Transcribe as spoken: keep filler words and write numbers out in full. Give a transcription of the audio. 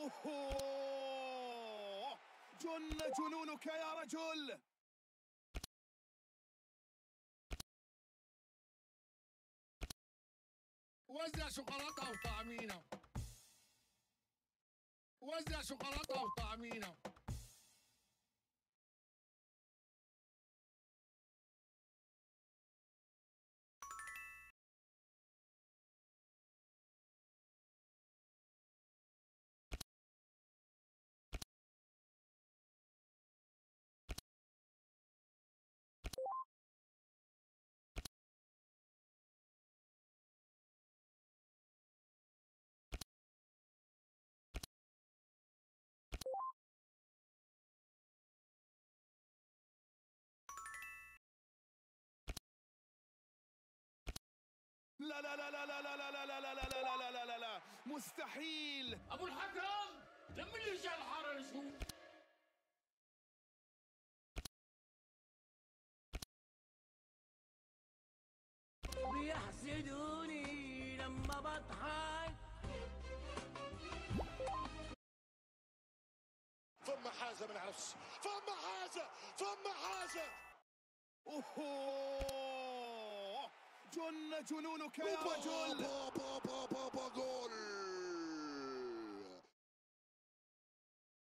أوه جن جنونك يا رجل. وزع شوكولاتة وطعمينة، وزع شوكولاتة وطعمينة. لا لا لا لا لا لا لا لا لا لا لا لا لا لا لا لا مستحيل. ابو الحكم لما اللي جاء الحاره نشوف. بيحسدوني لما بضحك. ثم حاجه ما نعرفش، ثم حاجه ثم حاجه. أوه جن جنونك يا رجل.